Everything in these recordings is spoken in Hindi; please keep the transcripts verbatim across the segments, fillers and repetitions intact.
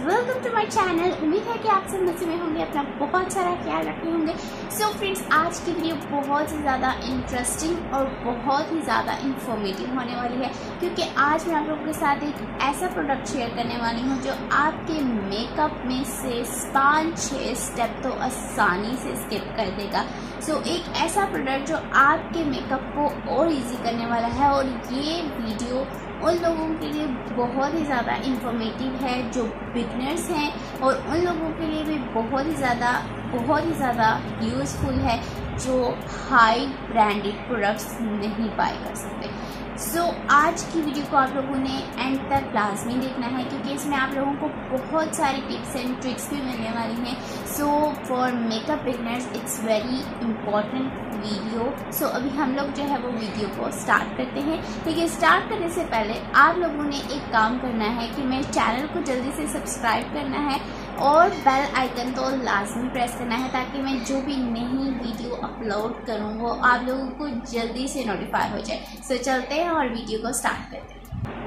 Welcome to my channel. उम्मीद है कि आप सब मजे में होंगे, अपना बहुत सारा ख्याल रखे होंगे। सो फ्रेंड्स, आज की वीडियो बहुत ही ज़्यादा इंटरेस्टिंग और बहुत ही ज़्यादा इंफॉर्मेटिव होने वाली है, क्योंकि आज मैं आप लोगों के साथ एक ऐसा प्रोडक्ट शेयर करने वाली हूँ जो आपके मेकअप में से पाँच छः स्टेप तो आसानी से स्किप कर देगा। सो so, एक ऐसा प्रोडक्ट जो आपके मेकअप को और इजी करने वाला है, और ये वीडियो उन लोगों के लिए बहुत ही ज़्यादा इंफॉर्मेटिव है जो बिगनर्स हैं, और उन लोगों के लिए भी बहुत ही ज़्यादा बहुत ही ज़्यादा यूज़फुल है जो हाई ब्रांडेड प्रोडक्ट्स नहीं बाय कर सकते। सो so, आज की वीडियो को आप लोगों ने एंड तक लाजमी देखना है, क्योंकि इसमें आप लोगों को बहुत सारी टिप्स एंड ट्रिक्स भी मिलने वाली हैं। So for makeup beginners it's very important video. So अभी हम लोग जो है वो वीडियो को स्टार्ट करते हैं। लेकिन स्टार्ट करने से पहले आप लोगों ने एक काम करना है कि मेरे चैनल को जल्दी से सब्सक्राइब करना है और बेल आइकन तो लाजमी प्रेस करना है, ताकि मैं जो भी नई वीडियो अपलोड करूँ वो आप लोगों को जल्दी से नोटिफाई हो जाए। सो so, चलते हैं और वीडियो को स्टार्ट करते हैं।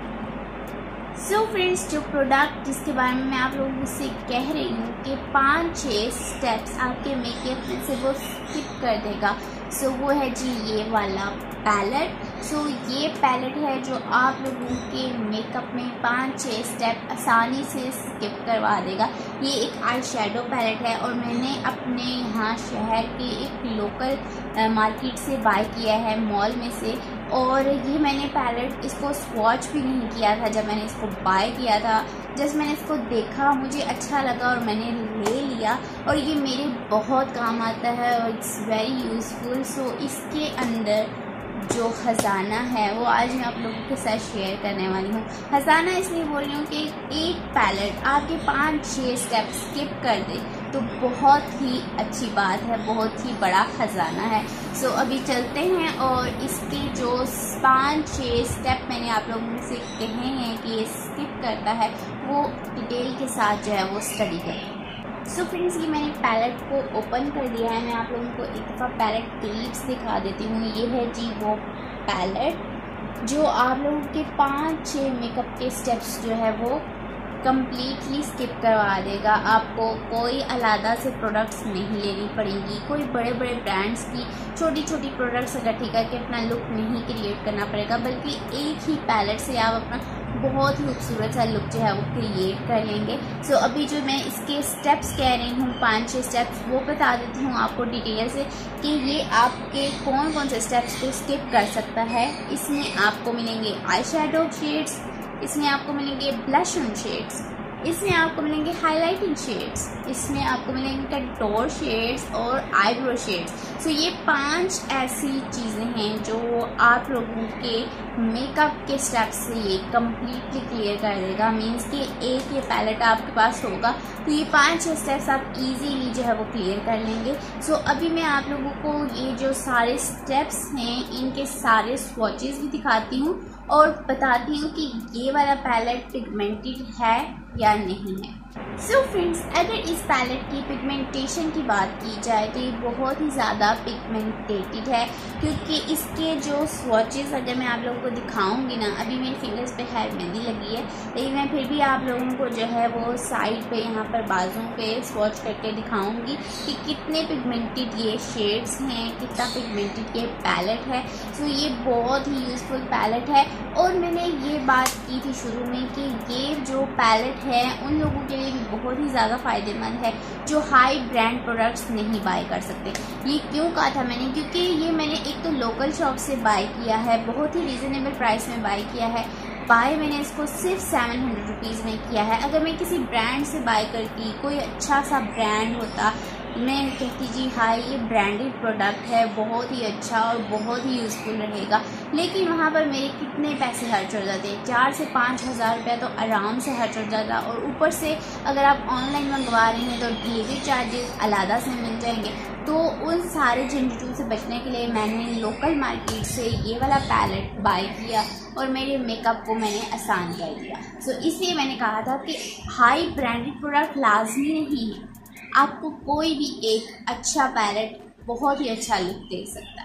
सो so फ्रेंड्स, जो प्रोडक्ट जिसके बारे में मैं आप लोगों से कह रही हूँ कि पाँच छः स्टेप्स आपके मेकअप में से वो स्किप कर देगा, सो so, वो है जी ये वाला पैलेट। सो so, ये पैलेट है जो आप लोगों के मेकअप में पाँच छः स्टेप आसानी से स्किप करवा देगा। ये एक आई शेडो पैलेट है, और मैंने अपने यहाँ शहर के एक लोकल मार्केट से बाय किया है, मॉल में से। और ये मैंने पैलेट इसको स्वॉच भी नहीं किया था जब मैंने इसको बाय किया था, जस्ट मैंने इसको देखा, मुझे अच्छा लगा और मैंने ले लिया, और ये मेरे बहुत काम आता है और इट्स वेरी यूज़फुल। सो इसके अंदर जो ख़जाना है वो आज मैं आप लोगों के साथ शेयर करने वाली हूँ। ख़जाना इसलिए बोल रही हूँ कि एक पैलेट आपके पाँच छः स्टेप स्किप कर दे तो बहुत ही अच्छी बात है, बहुत ही बड़ा ख़जाना है। सो अभी चलते हैं और इसके जो पाँच छः स्टेप मैंने आप लोगों से कहे हैं कि ये स्किप करता है, वो डिटेल के साथ जो है वो स्टडी करें। सो so फ्रेंड्स, ये मैंने पैलेट को ओपन कर दिया है। मैं आप लोगों को एक दफ़ा पैलेट क्लिप्स दिखा देती हूँ। ये है जी वो पैलेट जो आप लोगों के पाँच छः मेकअप के स्टेप्स जो है वो कम्प्लीटली स्किप करवा देगा। आपको कोई अलग से प्रोडक्ट्स नहीं लेनी पड़ेंगी, कोई बड़े बड़े ब्रांड्स की छोटी छोटी प्रोडक्ट्स इकट्ठी करके अपना लुक नहीं क्रिएट करना पड़ेगा, बल्कि एक ही पैलेट से आप अपना बहुत ही खूबसूरत सा लुक जो है वो क्रिएट कर लेंगे। सो so, अभी जो मैं इसके स्टेप्स कह रही हूँ पाँच छः स्टेप्स, वो बता देती हूँ आपको डिटेल से कि ये आपके कौन कौन से स्टेप्स को स्किप कर सकता है। इसमें आपको मिलेंगे आई शेडो शेड्स, इसमें आपको मिलेंगे ब्लश ऑन शेड्स, इसमें आपको मिलेंगे हाइलाइटिंग शेड्स, इसमें आपको मिलेंगे कंटूर शेड्स और आईब्रो शेड्स। सो ये पांच ऐसी चीज़ें हैं जो आप लोगों के मेकअप के स्टेप्स से ये कम्प्लीटली क्लियर कर देगा। मीन्स कि एक ये पैलेट आपके पास होगा तो ये पांच छः स्टेप्स आप इजीली जो है वो क्लियर कर लेंगे। सो अभी मैं आप लोगों को ये जो सारे स्टेप्स हैं इनके सारे स्वॉचेस भी दिखाती हूँ और बताती हूँ कि ये वाला पैलेट पिगमेंटेड है या नहीं है। सो so फ्रेंड्स, अगर इस पैलेट की पिगमेंटेशन की बात की जाए तो ये बहुत ही ज़्यादा पिगमेंटेटेड है, क्योंकि इसके जो स्वॉचेस अगर मैं आप लोगों को दिखाऊंगी ना, अभी मेरी फिंगर्स पे है मेहंदी लगी है, लेकिन मैं फिर भी आप लोगों को जो है वो साइड पे यहाँ पर बाजुओं पे स्वॉच करके दिखाऊंगी कि कितने पिगमेंटेड ये शेड्स हैं, कितना पिगमेंटेड ये पैलेट है। सो so ये बहुत ही यूज़फुल पैलेट है, और मैंने ये बात की थी शुरू में कि ये जो पैलेट है उन लोगों के लिए भी बहुत ही ज़्यादा फ़ायदेमंद है जो हाई ब्रांड प्रोडक्ट्स नहीं बाय कर सकते। ये क्यों कहा था मैंने, क्योंकि ये मैंने एक तो लोकल शॉप से बाय किया है, बहुत ही रीज़नेबल प्राइस में बाय किया है। बाय मैंने इसको सिर्फ सेवन हंड्रेड रुपीज़ में किया है। अगर मैं किसी ब्रांड से बाय करती, कोई अच्छा सा ब्रांड होता, मैं कहती जी हाँ ये ब्रांडेड प्रोडक्ट है, बहुत ही अच्छा और बहुत ही यूज़फुल रहेगा, लेकिन वहाँ पर मेरे कितने पैसे खर्च हो जाते, चार से पाँच हज़ार रुपया तो आराम से खर्च हो जाता। और ऊपर से अगर आप ऑनलाइन मंगवा रहे हैं तो डिलीवरी चार्जेस अलग से मिल जाएंगे। तो उन सारे झंझटों से बचने के लिए मैंने लोकल मार्केट से ये वाला पैलेट बाय किया और मेरे मेकअप को मैंने आसान कर दिया। सो so, इसलिए मैंने कहा था कि हाई ब्रांडेड प्रोडक्ट लाजमी नहीं है, आपको कोई भी एक अच्छा पैलेट बहुत ही अच्छा लुक दे सकता है।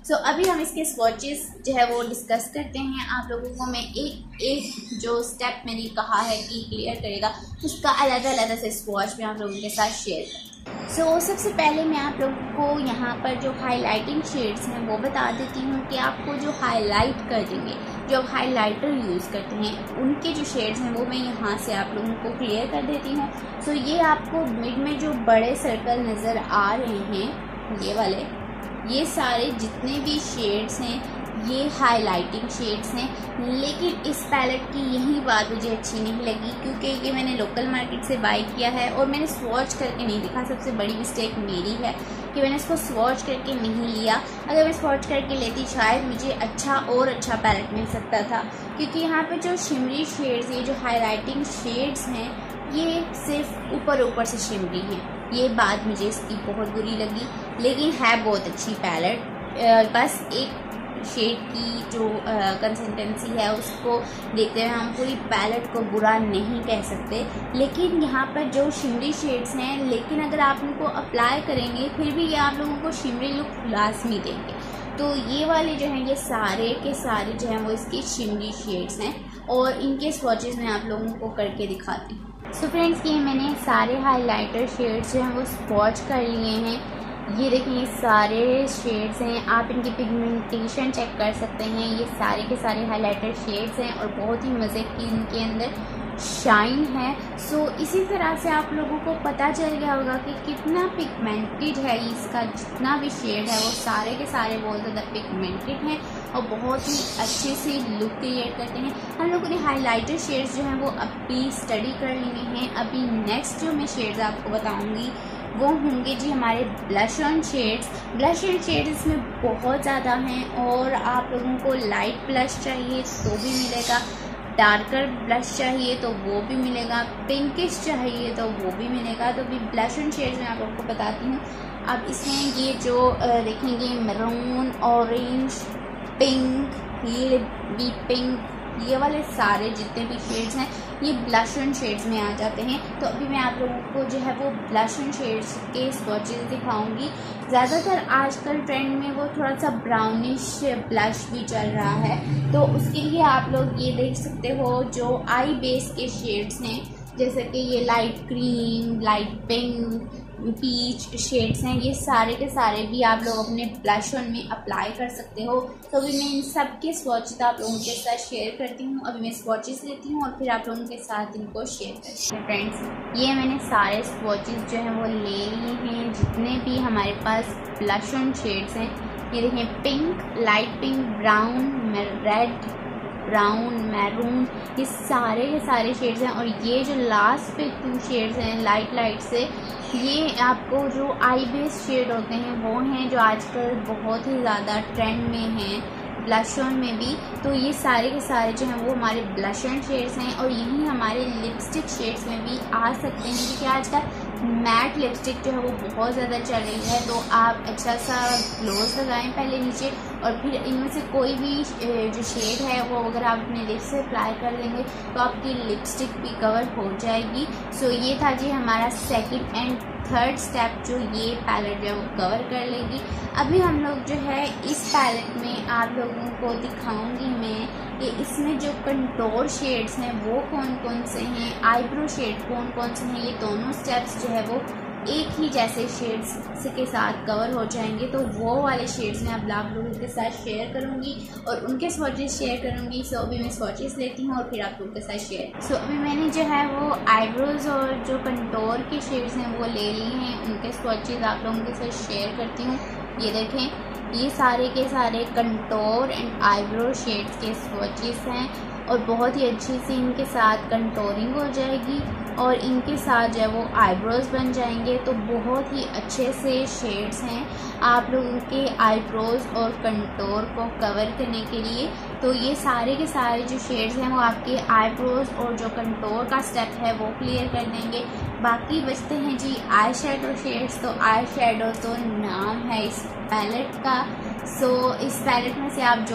सो so, अभी हम इसके स्वॉचेस जो है वो डिस्कस करते हैं। आप लोगों को मैं एक एक जो स्टेप मैंने कहा है कि क्लियर करेगा उसका अलग अलग से स्वॉच में आप लोगों के साथ शेयर करें। सो so, सबसे पहले मैं आप लोगों को यहाँ पर जो हाईलाइटिंग शेड्स हैं वो बता देती हूँ कि आपको जो हाईलाइट कर देंगे, जो हाईलाइटर यूज़ करते हैं उनके जो शेड्स हैं वो मैं यहाँ से आप लोगों को क्लियर कर देती हूँ। सो so, ये आपको मिड में जो बड़े सर्कल नज़र आ रहे हैं, ये वाले, ये सारे जितने भी शेड्स हैं ये हाईलाइटिंग शेड्स हैं। लेकिन इस पैलेट की यही बात मुझे अच्छी नहीं लगी क्योंकि ये मैंने लोकल मार्केट से बाई किया है और मैंने स्वॉच करके नहीं दिखा। सबसे बड़ी मिस्टेक मेरी है कि मैंने इसको स्वॉच करके नहीं लिया। अगर मैं स्वॉच करके लेती शायद मुझे अच्छा और अच्छा पैलेट मिल सकता था, क्योंकि यहाँ पे जो शिमरी शेड्स, ये जो हाईलाइटिंग शेड्स हैं ये सिर्फ ऊपर ऊपर से शिमरी हैं। ये बात मुझे इसकी बहुत बुरी लगी, लेकिन है बहुत अच्छी पैलेट। बस एक शेड की जो कंसिस्टेंसी है उसको देखते हुए हम पूरी पैलेट को बुरा नहीं कह सकते। लेकिन यहाँ पर जो शिमरी शेड्स हैं, लेकिन अगर आप उनको अप्लाई करेंगे फिर भी ये आप लोगों को शिमरी लुक लाजमी देंगे। तो ये वाले जो हैं ये सारे के सारे जो हैं वो इसके शिमरी शेड्स हैं और इनके स्वॉचेस मैं आप लोगों को करके दिखाती हूँ। सो फ्रेंड्स, ये मैंने सारे हाईलाइटर शेड्स जो हैं वो स्वॉच कर लिए हैं। ये देखिए ये सारे शेड्स हैं, आप इनकी पिगमेंटेशन चेक कर सकते हैं। ये सारे के सारे हाइलाइटर शेड्स हैं और बहुत ही मज़े की इनके अंदर शाइन है। सो so, इसी तरह से आप लोगों को पता चल गया होगा कि कितना पिगमेंटेड है। इसका जितना भी शेड है वो सारे के सारे बहुत ज़्यादा पिगमेंटेड हैं और बहुत ही अच्छे से लुक क्रिएट करते हैं। हम लोगों ने हाइलाइटर शेड्स जो हैं वो अभी स्टडी कर लिए हैं। अभी नेक्स्ट जो मैं शेड्स आपको बताऊँगी वो होंगे जी हमारे blush on shades. Blush on shades इसमें बहुत ज़्यादा हैं और आप लोगों को लाइट ब्लश चाहिए तो भी मिलेगा, डार्कर ब्लश चाहिए तो वो भी मिलेगा, पिंकिश चाहिए तो वो भी मिलेगा। तो भी ब्लश ऑन शेड्स मैं आप लोगों को बताती हूँ। अब इसमें ये जो देखेंगे मैरून, ऑरेंज, पिंक, ये भी पिंक, ये वाले सारे जितने भी शेड्स हैं ये ब्लश ऑन शेड्स में आ जाते हैं। तो अभी मैं आप लोगों को जो है वो ब्लश ऑन शेड्स के स्वॉचेस दिखाऊंगी। ज़्यादातर आजकल ट्रेंड में वो थोड़ा सा ब्राउनिश ब्लश भी चल रहा है, तो उसके लिए आप लोग ये देख सकते हो जो आई बेस के शेड्स हैं, जैसे कि ये light cream, light pink, peach shades हैं। ये सारे के सारे भी आप लोग अपने ब्लश ऑन में अप्लाई कर सकते हो। तो अभी मैं इन सब के स्वॉचेस आप लोगों के साथ शेयर करती हूँ। अभी मैं स्वॉचेस लेती हूँ और फिर आप लोगों के साथ इनको शेयर करती हूँ। फ्रेंड्स, ये मैंने सारे स्वॉचेस जो हैं वो ले लिए हैं, जितने भी हमारे पास ब्लश ऑन शेड्स हैं। ये देखें, pink, light pink, brown, red, brown, maroon, ये सारे के सारे शेड्स हैं। और ये जो लास्ट पे टू शेड्स हैं लाइट लाइट से, ये आपको जो आई बेस शेड होते हैं वो हैं जो आजकल बहुत ही ज़्यादा ट्रेंड में हैं ब्लश ऑन में भी। तो ये सारे के सारे जो हैं वो हमारे ब्लश ऑन शेड्स हैं और यही हमारे लिपस्टिक शेड्स में भी आ सकते हैं, क्योंकि आजकल मैट लिपस्टिक जो है वो बहुत ज़्यादा चल रही है। तो आप अच्छा सा ग्लोज लगाएं पहले नीचे और फिर इनमें से कोई भी जो शेड है वो अगर आप अपने लिप्स से अप्लाई कर देंगे तो आपकी लिपस्टिक भी कवर हो जाएगी। सो ये था जी हमारा सेकंड एंड थर्ड स्टेप जो ये पैलेट जो है वो कवर कर लेगी। अभी हम लोग जो है इस पैलेट में आप लोगों को दिखाऊंगी मैं कि इसमें जो कंटोर शेड्स हैं वो कौन कौन से हैं, आईब्रो शेड कौन कौन से हैं। ये दोनों स्टेप्स जो है वो एक ही जैसे शेड्स के साथ कवर हो जाएंगे। तो वो वाले शेड्स मैं अब आप लोगों के साथ शेयर करूंगी और उनके स्वॉचेस शेयर करूंगी। सो अभी मैं स्वॉचेस लेती हूँ और फिर आप लोगों के साथ शेयर। सो अभी मैंने जो है वो आईब्रोज और जो कंटोर के शेड्स हैं वो ले लिए हैं, उनके स्वॉचेस आप लोगों के साथ शेयर करती हूँ। ये देखें, ये सारे के सारे कंटोर एंड आईब्रो शेड्स के स्वॉचेस हैं और बहुत ही अच्छी सी इनके साथ कंटोरिंग हो जाएगी और इनके साथ जो है वो आईब्रोज बन जाएंगे। तो बहुत ही अच्छे से शेड्स हैं आप लोगों के आईब्रोज और कंटोर को कवर करने के लिए। तो ये सारे के सारे जो शेड्स हैं वो आपके आईब्रोज और जो कंटोर का स्टेप है वो क्लियर कर देंगे। बाकी बचते हैं जी आई शेडो शेड्स। तो आई शेडो तो नाम है इस पैलेट का। सो so, इस पैलेट में से आप जो भी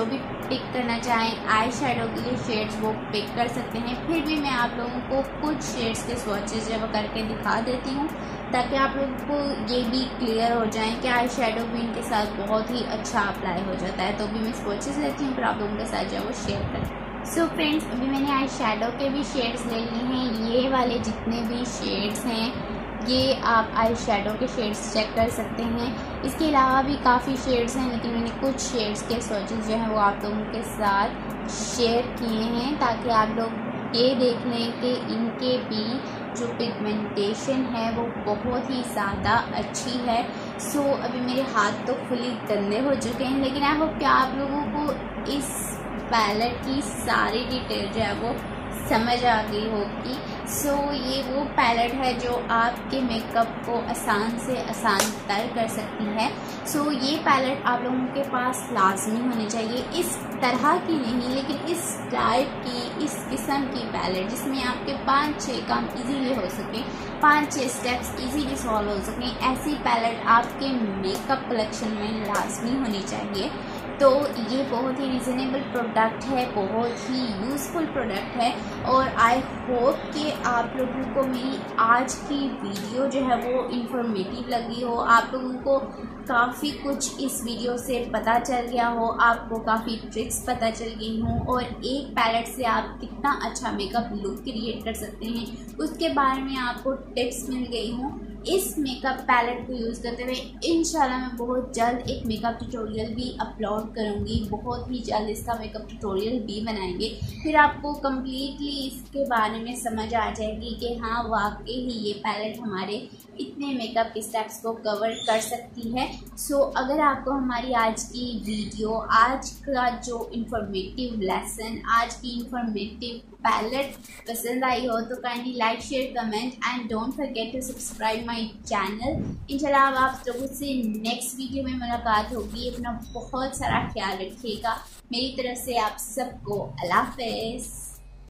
पिक करना चाहें आई शेडो के लिए शेड्स वो पिक कर सकते हैं। फिर भी मैं आप लोगों को कुछ शेड्स के स्वॉचेज जब करके दिखा देती हूँ ताकि आप लोगों को ये भी क्लियर हो जाए कि आई शेडो भी इनके साथ बहुत ही अच्छा अप्लाई हो जाता है। तो भी मैं स्वॉचेज लेती हूँ फिर आप लोगों के साथ जो वो शेयर करें। सो so फ्रेंड्स, अभी मैंने आई शेडो के भी शेड्स ले लिए हैं। ये वाले जितने भी शेड्स हैं ये आप आई शेडो के शेड्स चेक कर सकते हैं। इसके अलावा भी काफ़ी शेड्स हैं, लेकिन मैंने कुछ शेड्स के स्वॉचेज जो हैं वो आप लोगों के साथ शेयर किए हैं ताकि आप लोग ये देख लें कि इनके भी जो पिगमेंटेशन है वो बहुत ही ज़्यादा अच्छी है। सो so, अभी मेरे हाथ तो फुली गंदे हो चुके हैं, लेकिन आई होप कि आप लोगों को इस पैलेट की सारी डिटेल जो है वो समझ आ गई होगी। सो so, ये वो पैलेट है जो आपके मेकअप को आसान से आसान तर कर सकती है। सो so, ये पैलेट आप लोगों के पास लाजमी होनी चाहिए। इस तरह की नहीं, लेकिन इस टाइप की, इस किस्म की पैलेट जिसमें आपके पाँच छः काम इजीली हो सके, पाँच छः स्टेप्स इजीली सॉल्व हो सकें, ऐसी पैलेट आपके मेकअप कलेक्शन में लाजमी होनी चाहिए। तो ये बहुत ही रिजनेबल प्रोडक्ट है, बहुत ही यूज़फुल प्रोडक्ट है और आई होप कि आप लोगों को मेरी आज की वीडियो जो है वो इन्फॉर्मेटिव लगी हो, आप लोगों को काफ़ी कुछ इस वीडियो से पता चल गया हो, आपको काफ़ी ट्रिक्स पता चल गई हों और एक पैलेट से आप कितना अच्छा मेकअप लुक क्रिएट कर सकते हैं उसके बारे में आपको टिप्स मिल गई हों। इस मेकअप पैलेट को यूज़ करते हुए इंशाल्लाह मैं बहुत जल्द एक मेकअप ट्यूटोरियल भी अपलोड करूँगी, बहुत ही जल्द इसका मेकअप ट्यूटोरियल भी बनाएंगे। फिर आपको कम्प्लीटली इसके बारे में समझ आ जाएगी कि हाँ वाकई ही ये पैलेट हमारे इतने मेकअप के स्टेप्स को कवर कर सकती है। सो so, अगर आपको हमारी आज की वीडियो, आज का जो इन्फॉर्मेटिव लेसन, आज की इन्फॉर्मेटिव पैलेट पसंद आई हो तो kindly like, share, comment and don't forget to subscribe my channel. इंशाल्लाह आप लोगों से नेक्स्ट वीडियो में मुलाकात होगी। अपना बहुत सारा ख्याल रखिएगा। मेरी तरफ से आप सबको अल्लाह हाफ़िज़।